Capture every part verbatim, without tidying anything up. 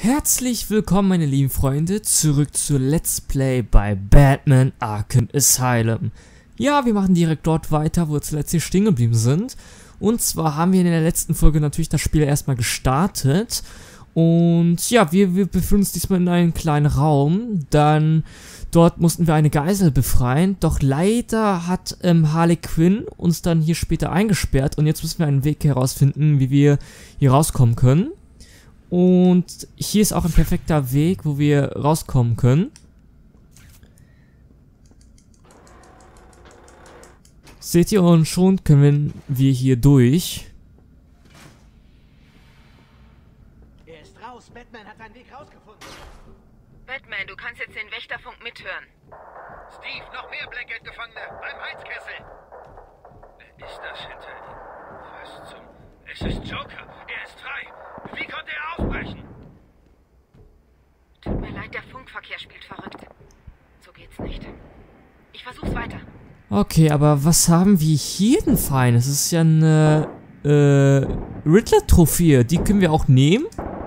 Herzlich willkommen, meine lieben Freunde, zurück zu Let's Play bei Batman Arkham Asylum. Ja, wir machen direkt dort weiter, wo wir zuletzt hier stehen geblieben sind. Und zwar haben wir in der letzten Folge natürlich das Spiel erstmal gestartet. Und ja, wir, wir befinden uns diesmal in einem kleinen Raum. Dann dort mussten wir eine Geisel befreien. Doch leider hat ähm, Harley Quinn uns dann hier später eingesperrt. Und jetzt müssen wir einen Weg herausfinden, wie wir hier rauskommen können. Und hier ist auch ein perfekter Weg, wo wir rauskommen können. Seht ihr, und schon können wir hier durch. Er ist raus. Batman hat einen Weg rausgefunden. Batman, du kannst jetzt den Wächterfunk mithören. Steve, noch mehr Blackgate-Gefangene beim Heizkessel. Wer ist das hinter ihm? Was zum... Es ist Joker. Er ist frei. Wie konnte er aufbrechen? Tut mir leid, der Funkverkehr spielt verrückt. So geht's nicht. Ich versuch's weiter. Okay, aber was haben wir hier denn fein? Es ist ja eine äh, Riddler-Trophäe. Die können wir auch nehmen.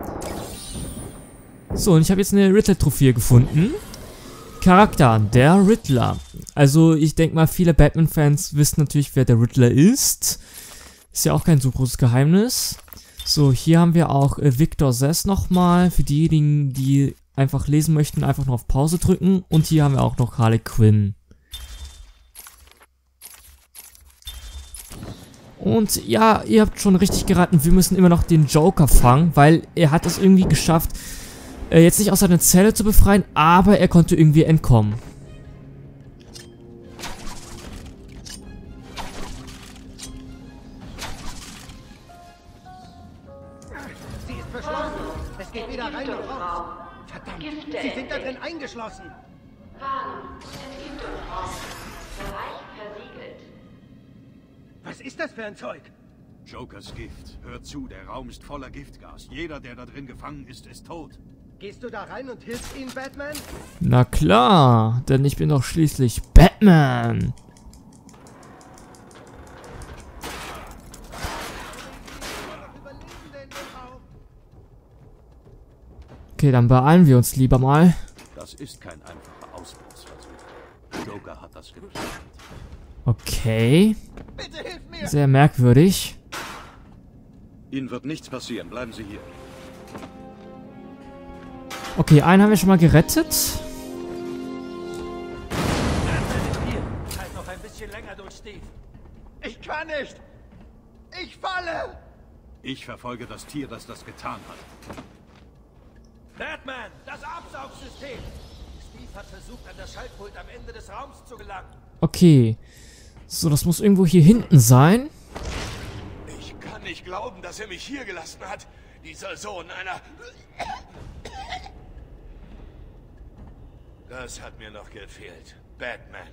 So, und ich habe jetzt eine Riddler-Trophäe gefunden. Charakter, der Riddler. Also, ich denke mal, viele Batman-Fans wissen natürlich, wer der Riddler ist. Ist ja auch kein so großes Geheimnis. So, hier haben wir auch äh, Victor Zsasz nochmal. Für diejenigen, die einfach lesen möchten, einfach nur auf Pause drücken. Und hier haben wir auch noch Harley Quinn. Und ja, ihr habt schon richtig geraten, wir müssen immer noch den Joker fangen, weil er hat es irgendwie geschafft, äh, jetzt nicht aus seiner Zelle zu befreien, aber er konnte irgendwie entkommen. Sie ist verschlossen. Es geht wieder rein und raus. Verdammt, Sie sind da drin eingeschlossen. Warnung, es gibt Raum. Bereich versiegelt. Was ist das für ein Zeug? Jokers Gift. Hört zu, der Raum ist voller Giftgas. Jeder, der da drin gefangen ist, ist tot. Gehst du da rein und hilfst ihnen, Batman? Na klar, denn ich bin doch schließlich Batman. Okay, dann beeilen wir uns lieber mal. Das ist kein einfacher Ausbruchsversuch. Joker hat das geplant. Okay. Bitte hilf mir! Sehr merkwürdig. Ihnen wird nichts passieren. Bleiben Sie hier. Okay, einen haben wir schon mal gerettet. Batman ist hier. Halt noch ein bisschen länger durch, Steve. Ich kann nicht! Ich falle! Ich verfolge das Tier, das das getan hat. Batman, das Absaugsystem! Steve hat versucht, an das Schaltpult am Ende des Raums zu gelangen. Okay. So, das muss irgendwo hier hinten sein. Ich kann nicht glauben, dass er mich hier gelassen hat. Dieser Sohn einer... Das hat mir noch gefehlt. Batman.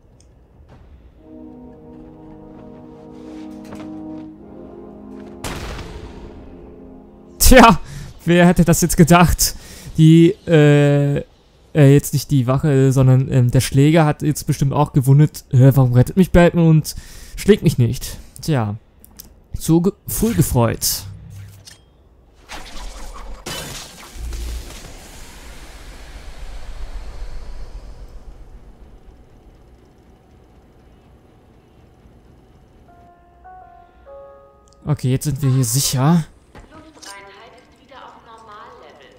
Tja, wer hätte das jetzt gedacht? Die, äh, äh, jetzt nicht die Wache, sondern ähm, der Schläger hat jetzt bestimmt auch gewundert, äh, warum rettet mich Batman und schlägt mich nicht? Tja, so ge früh gefreut. Okay, jetzt sind wir hier sicher. Luftreinheit ist wieder auf Normallevel.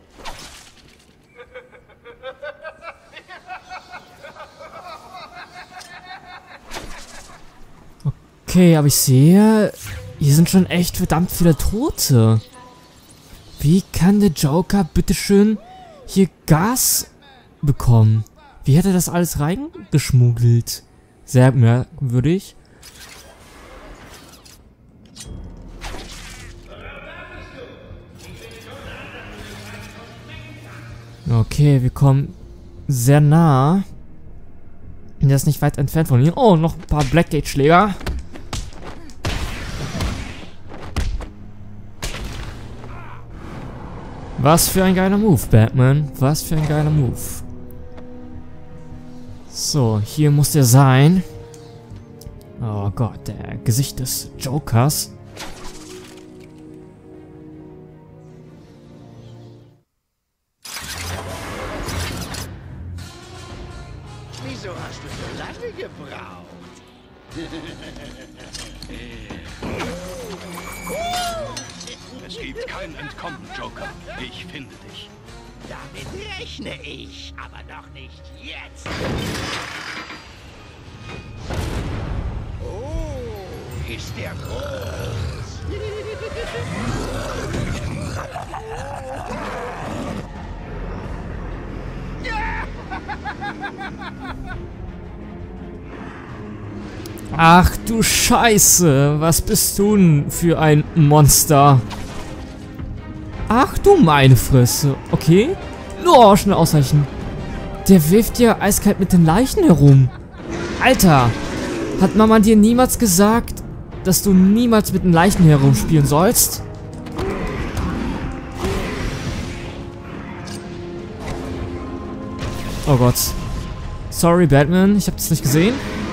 Okay, aber ich sehe, hier sind schon echt verdammt viele Tote. Wie kann der Joker bitteschön hier Gas bekommen? Wie hat er das alles reingeschmuggelt? Sehr merkwürdig. Okay, wir kommen sehr nah. Der ist nicht weit entfernt von hier. Oh, noch ein paar Blackgate-Schläger. Was für ein geiler Move, Batman. Was für ein geiler Move. So, hier muss der sein. Oh Gott, der Gesicht des Jokers. Wieso hast du so lange gebraucht? Es gibt kein Entkommen, Joker. Ich finde dich. Damit rechne ich, aber noch nicht jetzt. Oh, ist der groß. Ach du Scheiße, was bist du denn für ein Monster? Ach du meine Fresse, okay. Oh, schnell ausweichen. Der wirft ja eiskalt mit den Leichen herum. Alter, hat Mama dir niemals gesagt, dass du niemals mit den Leichen herumspielen sollst? Oh Gott. Sorry, Batman, ich hab das nicht gesehen.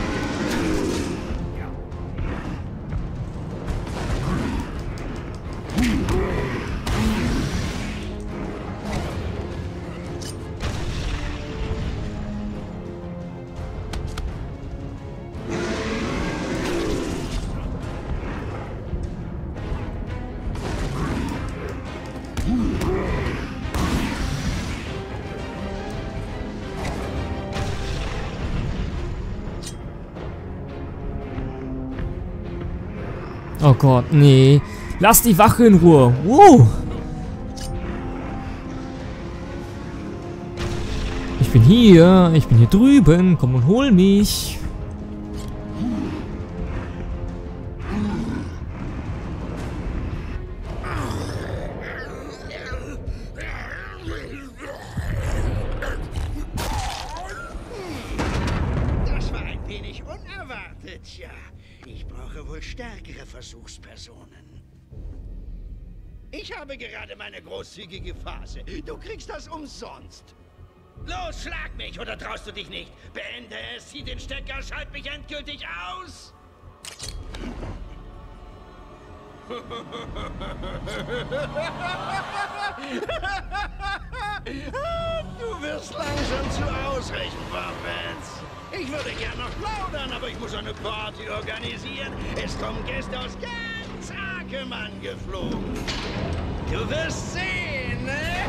Oh Gott, nee. Lass die Wache in Ruhe. Wow. Ich bin hier. Ich bin hier drüben. Komm und hol mich. Das war ein wenig unerwartet, ja. Ich brauche wohl stärkere Versuchspersonen. Ich habe gerade meine großzügige Phase. Du kriegst das umsonst. Los, schlag mich, oder traust du dich nicht? Beende es, zieh den Stecker, schalt mich endgültig aus! Du wirst langsam zu ausrechenbar, Vance. Ich würde gern noch plaudern, aber ich muss eine Party organisieren. Es kommen Gäste aus ganz Arkham angeflogen. Du wirst sehen, ne?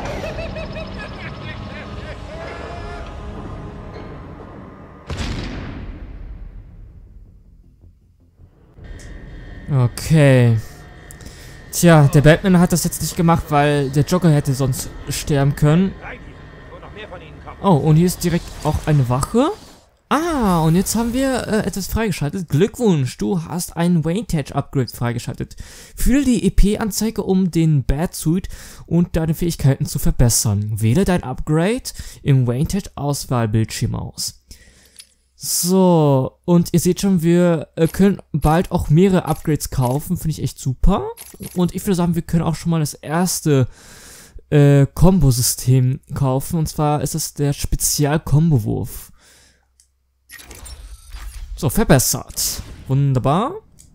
Okay. Tja, der Batman hat das jetzt nicht gemacht, weil der Joker hätte sonst sterben können. Oh, und hier ist direkt auch eine Wache. Ah, und jetzt haben wir äh, etwas freigeschaltet. Glückwunsch, du hast ein Vantage-Upgrade freigeschaltet. Fühle die E P-Anzeige, um den Batsuit und deine Fähigkeiten zu verbessern. Wähle dein Upgrade im Vantage-Auswahlbildschirm aus. So, und ihr seht schon, wir äh, können bald auch mehrere Upgrades kaufen. Finde ich echt super. Und ich würde sagen, wir können auch schon mal das erste äh, Kombo-System kaufen. Und zwar ist es der Spezial-Kombo-Wurf. So, verbessert. Wunderbar.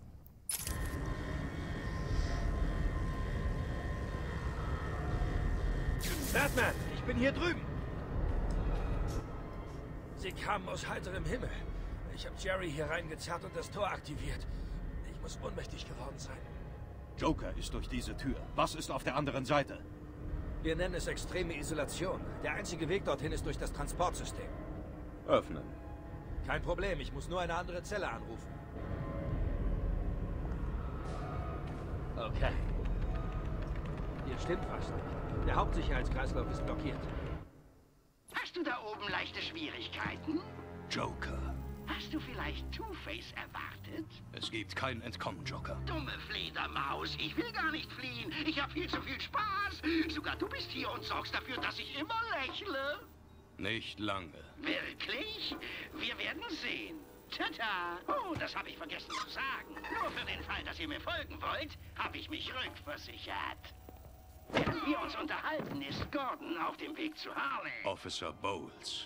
Batman, ich bin hier drüben. Sie kamen aus heiterem Himmel. Ich habe Jerry hier reingezerrt und das Tor aktiviert. Ich muss ohnmächtig geworden sein. Joker ist durch diese Tür. Was ist auf der anderen Seite? Wir nennen es extreme Isolation. Der einzige Weg dorthin ist durch das Transportsystem. Öffnen. Kein Problem, ich muss nur eine andere Zelle anrufen. Okay. Hier stimmt was nicht. Der Hauptsicherheitskreislauf ist blockiert. Hast du da oben leichte Schwierigkeiten? Joker. Hast du vielleicht Two-Face erwartet? Es gibt kein Entkommen, Joker. Dumme Fledermaus, ich will gar nicht fliehen. Ich habe viel zu viel Spaß. Sogar du bist hier und sorgst dafür, dass ich immer lächle. Nicht lange. Wirklich? Wir werden sehen. Tata! Oh, das habe ich vergessen zu sagen. Nur für den Fall, dass ihr mir folgen wollt, habe ich mich rückversichert. Während wir uns unterhalten, ist Gordon auf dem Weg zu Harley. Officer Bowles.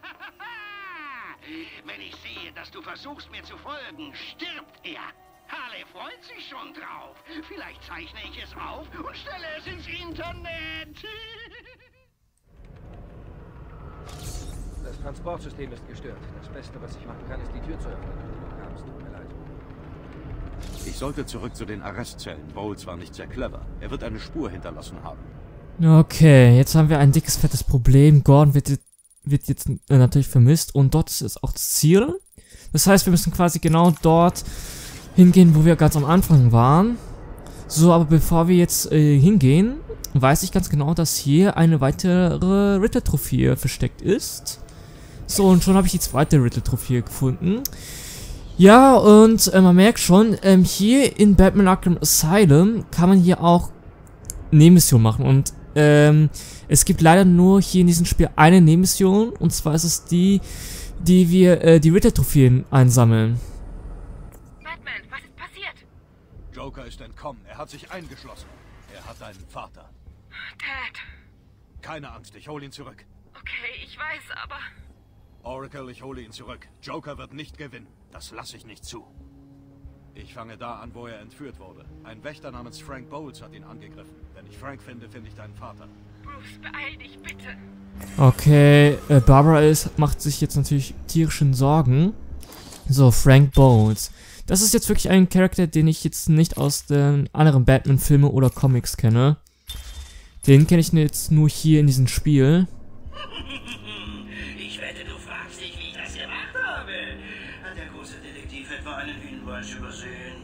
Wenn ich sehe, dass du versuchst, mir zu folgen, stirbt er. Harley freut sich schon drauf. Vielleicht zeichne ich es auf und stelle es ins Internet. Das Transportsystem ist gestört. Das Beste, was ich machen kann, ist die Tür zu öffnen. Du kamst, tut mir leid. Ich sollte zurück zu den Arrestzellen. Bowles war nicht sehr clever. Er wird eine Spur hinterlassen haben. Okay, jetzt haben wir ein dickes, fettes Problem. Gordon wird, wird jetzt äh, natürlich vermisst und dort ist auch das Ziel. Das heißt, wir müssen quasi genau dort hingehen, wo wir ganz am Anfang waren. So, aber bevor wir jetzt äh, hingehen, weiß ich ganz genau, dass hier eine weitere Ritter-Trophäe versteckt ist. So, und schon habe ich die zweite Ritter-Trophäe gefunden. Ja, und äh, man merkt schon, ähm, hier in Batman Arkham Asylum kann man hier auch Nebenmissionen machen. Und ähm, es gibt leider nur hier in diesem Spiel eine Nebenmission. Und zwar ist es die, die wir äh, die Ritter-Trophäen einsammeln. Batman, was ist passiert? Joker ist entkommen. Er hat sich eingeschlossen. Er hat einen Vater. Dad. Keine Angst, ich hole ihn zurück. Okay, ich weiß, aber... Oracle, ich hole ihn zurück. Joker wird nicht gewinnen. Das lasse ich nicht zu. Ich fange da an, wo er entführt wurde. Ein Wächter namens Frank Bowles hat ihn angegriffen. Wenn ich Frank finde, finde ich deinen Vater. Bruce, beeil dich, bitte. Okay, äh, Barbara ist, macht sich jetzt natürlich tierischen Sorgen. So, Frank Bowles. Das ist jetzt wirklich ein Charakter, den ich jetzt nicht aus den anderen Batman-Filmen oder Comics kenne. Den kenne ich jetzt nur hier in diesem Spiel. Ich wette, du fragst dich, wie ich das gemacht habe. Hat der große Detektiv etwa einen Hinweis übersehen?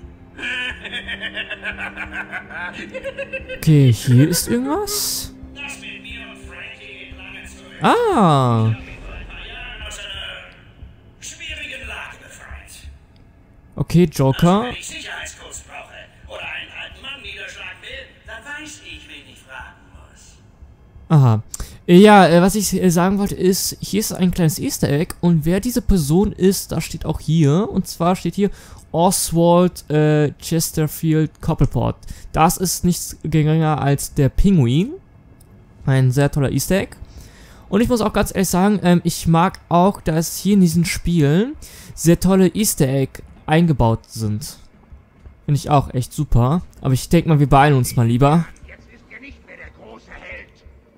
Okay, hier ist irgendwas. Das mit mir und Frankie lange zurück. Ah, Ich habe ihn vor ein paar Jahren aus einer schwierigen Lage befreit. okay, Joker. Wenn ich Sicherheitscodes brauche oder einen alten Mann niederschlagen will, dann weiß ich, wen ich fragen muss. Aha. Ja, äh, was ich äh, sagen wollte ist, hier ist ein kleines Easter Egg und wer diese Person ist, das steht auch hier. Und zwar steht hier Oswald äh, Chesterfield Cobblepot. Das ist nichts geringer als der Pinguin. Ein sehr toller Easter Egg. Und ich muss auch ganz ehrlich sagen, ähm, ich mag auch, dass hier in diesen Spielen sehr tolle Easter Egg eingebaut sind. Finde ich auch echt super. Aber ich denke mal, wir beeilen uns mal lieber. Jetzt ist er nicht mehr der große Held.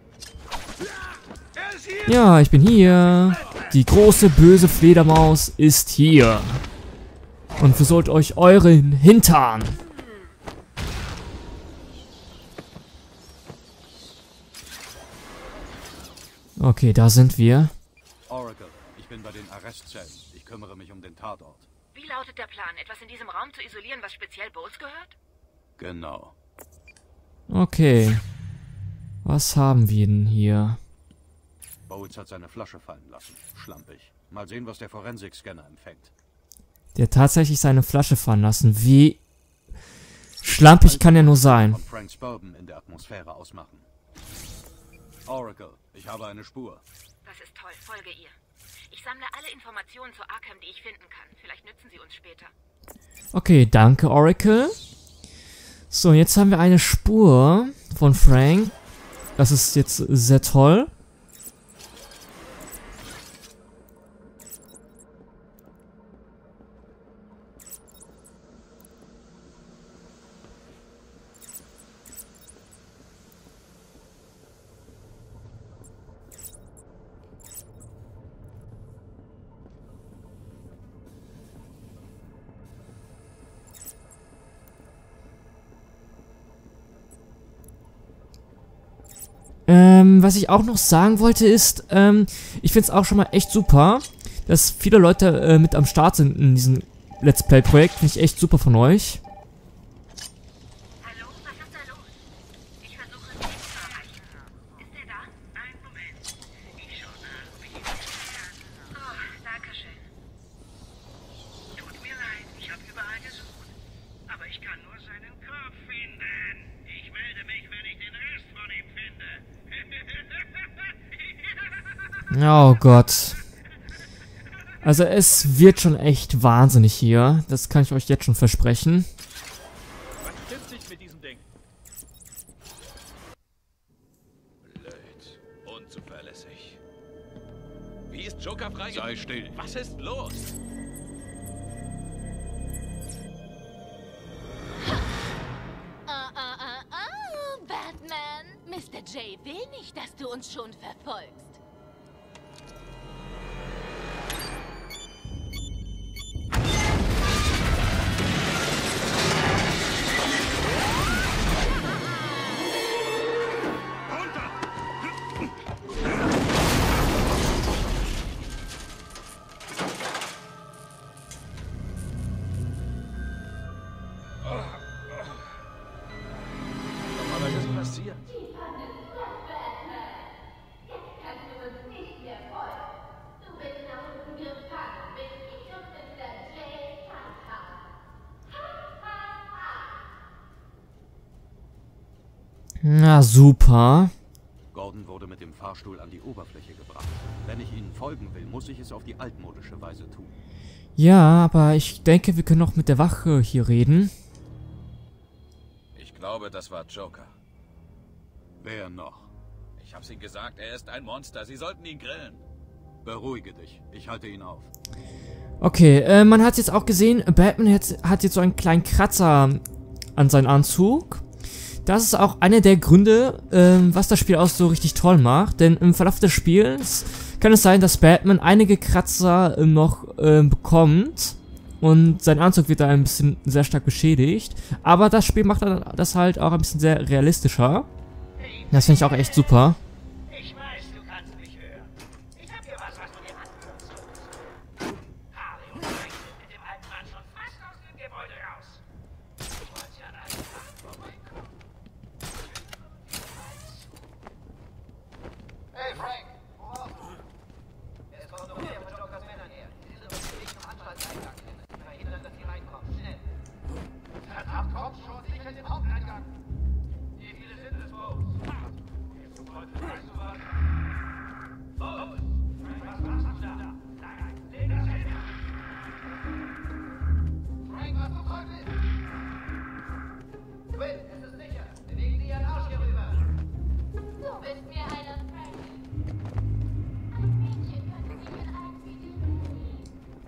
Er ist hier! Ja, ich bin hier. Die große böse Fledermaus ist hier. Und versohlt euch euren Hintern. Okay, da sind wir. Oracle, ich bin bei den Arrestzellen. Ich kümmere mich um den Tatort. Wie lautet der Plan? Etwas in diesem Raum zu isolieren, was speziell Bowles gehört? Genau. Okay. Was haben wir denn hier? Bowles hat seine Flasche fallen lassen. Schlampig. Mal sehen, was der Forensik-Scanner empfängt. Der hat tatsächlich seine Flasche fallen lassen. Wie schlampig kann er nur sein? Und Franks Bourbon in der Atmosphäre ausmachen. Oracle, ich habe eine Spur. Das ist toll, folge ihr. Ich sammle alle Informationen zu Arkham, die ich finden kann. Vielleicht nützen sie uns später. Okay, danke, Oracle. So, jetzt haben wir eine Spur von Frank. Das ist jetzt sehr toll. Ähm, was ich auch noch sagen wollte ist, ähm, ich finde es auch schon mal echt super, dass viele Leute äh, mit am Start sind in diesem Let's Play-Projekt. Finde ich echt super von euch. Hallo, was ist da los? Ich versuche ihn zu erreichen. Ist er da? Einen Moment. Ich schaue nach, ob ich ihn finde. Oh, danke schön. Tut mir leid, ich habe überall gesucht. Aber ich kann nur seinen Kopf finden. Ich melde mich, wenn ich den Rest von ihm finde. Oh Gott. Also es wird schon echt wahnsinnig hier. Das kann ich euch jetzt schon versprechen. Was stimmt nicht mit diesem Ding? Blöd. Unzuverlässig. Wie ist Joker freigegeben? Sei still. Was ist los? Ah, ah, ah, ah, Batman. Mister J will nicht, dass du uns schon verfolgst. Na super. Gordon wurde mit dem Fahrstuhl an die Oberfläche gebracht. Wenn ich ihnen folgen will, muss ich es auf die altmodische Weise tun. Ja, aber ich denke, wir können auch mit der Wache hier reden. Ich glaube, das war Joker. Wer noch? Ich hab's Ihnen gesagt, er ist ein Monster. Sie sollten ihn grillen. Beruhige dich, ich halte ihn auf. Okay, äh, man hat jetzt auch gesehen, Batman hat, hat jetzt so einen kleinen Kratzer an seinem Anzug. Das ist auch einer der Gründe, ähm, was das Spiel auch so richtig toll macht. Denn im Verlauf des Spiels kann es sein, dass Batman einige Kratzer ähm, noch ähm, bekommt. Und sein Anzug wird da ein bisschen sehr stark beschädigt. Aber das Spiel macht das halt auch ein bisschen sehr realistischer. Das finde ich auch echt super. Ich weiß, du kannst mich hören. Ich hab hier was, was du dir anhören sollst. Harley und Frank sind mit dem alten Mann schon fast aus dem Gebäude raus. Du wolltest ja an einem Tag vorbeikommen. Hey Frank, wo warst du? Es kommt noch mehr von Jokers Männern her. Sie sind auf dem Weg zum Anstaltseingang. Verhindern, dass sie reinkommen. Schnell. Verdammt, kommt schon, sicher den Haupteingang. Wie viele sind es, Bo? Weißt du was? Bo! Was machst du da? Nein, leg das hin! Frank, was zum Teufel? Quinn, es ist sicher. Bewegen Sie Ihren Arsch hier rüber. Du bist mir einer Frank. Ein Mädchen könnte sich in einem Video verlieben.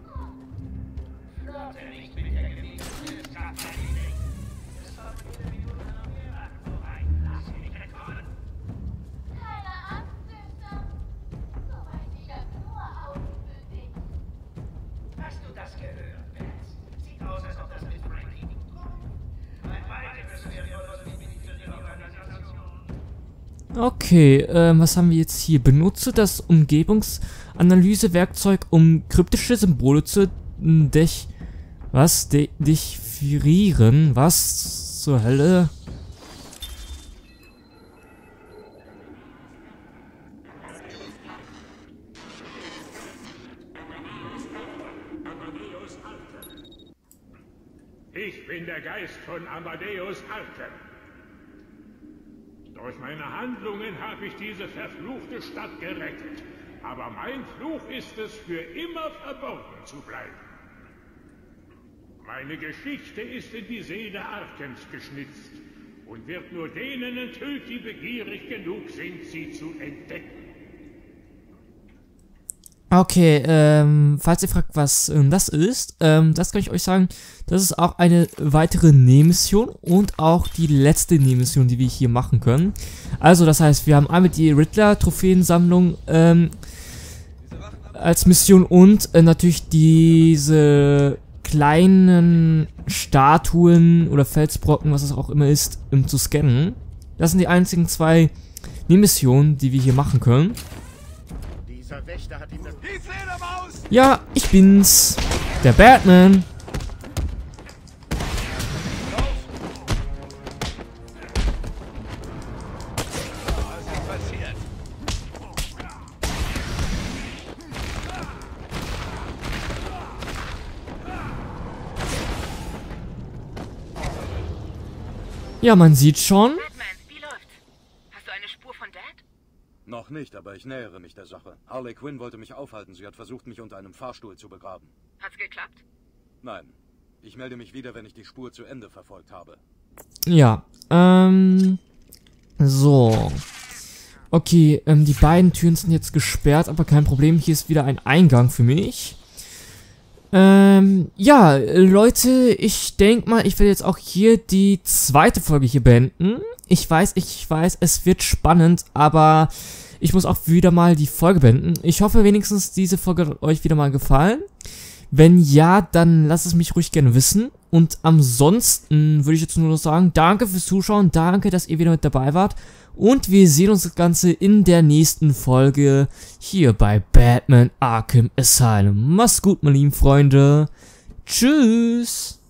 Flirte nicht mit der Geliebten, es gab keine Idee. Es soll jede Minute noch mehr warten. So rein, lass sie nicht entkommen. Keine Angst, Süßer. So weiß ich das nur Augen für dich. Hast du das gehört, Bess? Sieht aus, als ob das mit Frank hinkommt. Ein weiteres wertvolles Mitglied für die Organisation. Okay, ähm, was haben wir jetzt hier? Benutze das Umgebungsanalysewerkzeug, um kryptische Symbole zu dech... Was? De dechiffrieren? Was zur Hölle? Ich bin der Geist von Amadeus Arkham. Durch meine Handlungen habe ich diese verfluchte Stadt gerettet. Aber mein Fluch ist es, für immer verborgen zu bleiben. Meine Geschichte ist in die Seele Arkhams geschnitzt und wird nur denen enthüllt, die begierig genug sind, sie zu entdecken. Okay, ähm, falls ihr fragt, was ähm, das ist, ähm, das kann ich euch sagen, das ist auch eine weitere Nebenmission und auch die letzte Nebenmission, die wir hier machen können. Also, das heißt, wir haben einmal die Riddler-Trophäensammlung, ähm, als Mission und äh, natürlich diese kleinen Statuen oder Felsbrocken, was es auch immer ist, um zu scannen. Das sind die einzigen zwei Nebenmissionen, die wir hier machen können. Dieser Wächter hat ihm das... Die Fledermaus! Ja, ich bin's. Der Batman. Was ist passiert? Ja, man sieht schon. Batman, wie läuft's? Hast du eine Spur von Dad? Noch nicht, aber ich nähere mich der Sache. Harley Quinn wollte mich aufhalten. Sie hat versucht, mich unter einem Fahrstuhl zu begraben. Hat's geklappt? Nein. Ich melde mich wieder, wenn ich die Spur zu Ende verfolgt habe. Ja, ähm... So. Okay, ähm, die beiden Türen sind jetzt gesperrt, aber kein Problem. Hier ist wieder ein Eingang für mich. Ähm, ja, Leute, ich denke mal, ich werde jetzt auch hier die zweite Folge hier beenden. Ich weiß, ich weiß, es wird spannend, aber ich muss auch wieder mal die Folge beenden. Ich hoffe wenigstens, diese Folge hat euch wieder mal gefallen. Wenn ja, dann lasst es mich ruhig gerne wissen. Und ansonsten würde ich jetzt nur noch sagen, danke fürs Zuschauen, danke, dass ihr wieder mit dabei wart. Und wir sehen uns das Ganze in der nächsten Folge hier bei Batman Arkham Asylum. Macht's gut, meine lieben Freunde. Tschüss.